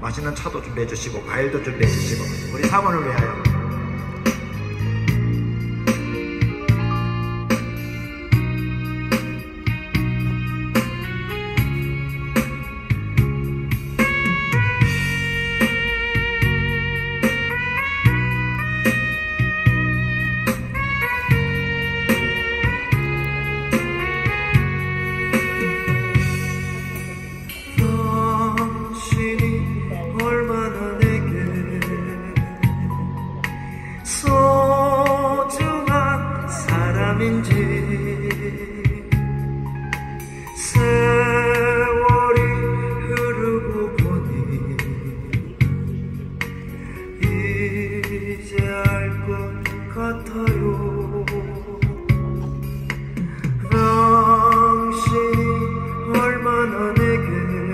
맛있는 차도 준비해 주시고 과일도 준비해 주시고 우리 사모를 위하여 소중한 사람인지 세월이 흐르고 보니 이제 알 것 같아요. 당신이 얼마나 내게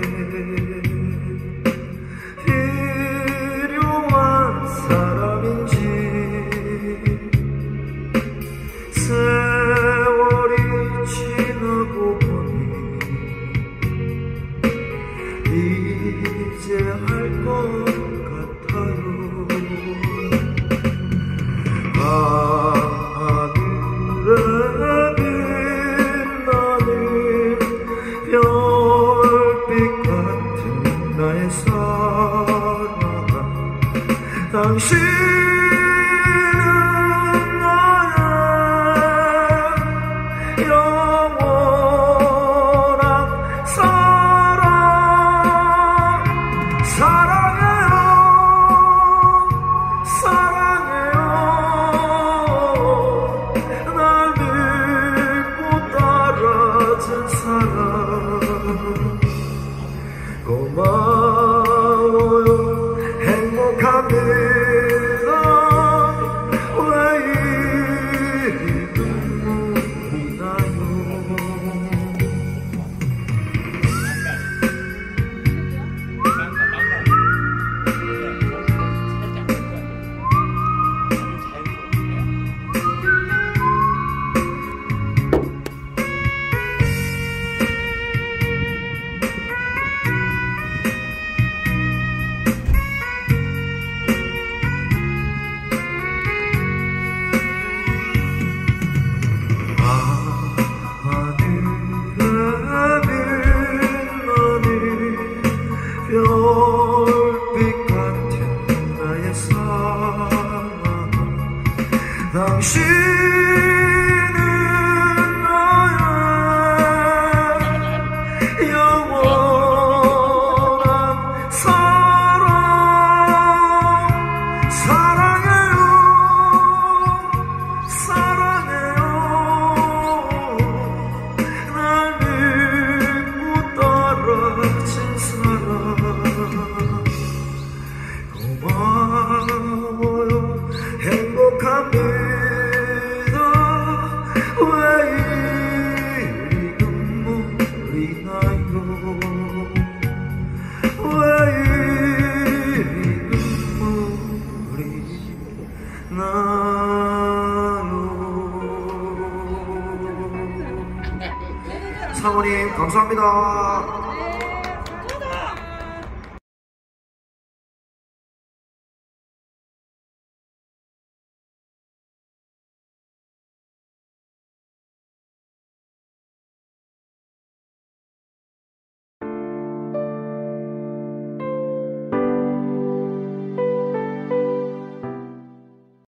필요한 사람인지 세월이 지나고 보니 이제 알 것 같아요. 하늘에 빛나는 별빛 같은 나의 사랑아, 당신은 나의 영원한 사랑. 사랑해요, 사랑해요. 날 믿고 따라준 사랑 고마워요. 행복합니다. 별빛 같은 나의 사랑, 당신은 나의 영원한 사랑. 사랑해요, 사랑해요. 날 믿고 따라진 사랑 고마워요. 행복합니다. 왜 이리 눈물이 나요? 왜 이리 눈물이 나요? 사모님 감사합니다.